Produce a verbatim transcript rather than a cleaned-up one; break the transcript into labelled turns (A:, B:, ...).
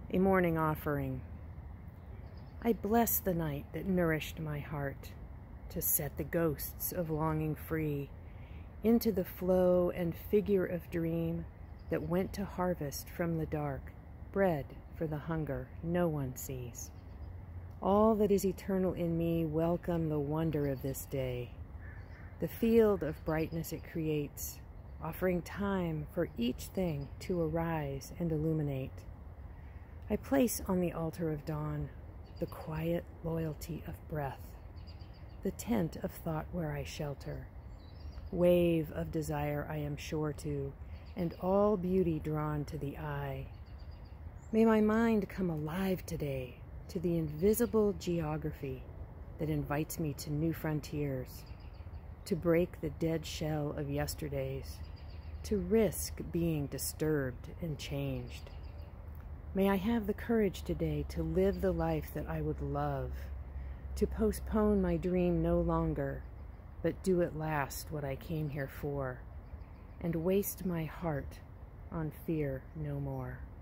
A: A morning offering. I bless the night that nourished my heart, to set the ghosts of longing free into the flow and figure of dream that went to harvest from the dark, bread for the hunger no one sees. All that is eternal in me welcome the wonder of this day, the field of brightness it creates, offering time for each thing to arise and illuminate. I place on the altar of dawn the quiet loyalty of breath, the tent of thought where I shelter, wave of desire I am sure to, and all beauty drawn to the eye. May my mind come alive today to the invisible geography that invites me to new frontiers, to break the dead shell of yesterdays, to risk being disturbed and changed. May I have the courage today to live the life that I would love, to postpone my dream no longer, but do at last what I came here for, and waste my heart on fear no more.